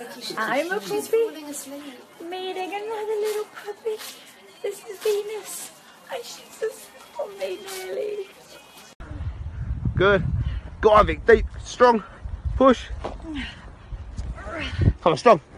I'm a puppy. Meeting another little puppy. This is Venus. And she's just on me nearly. Good. Go on, Vic. Deep. Strong. Push. Come on, strong.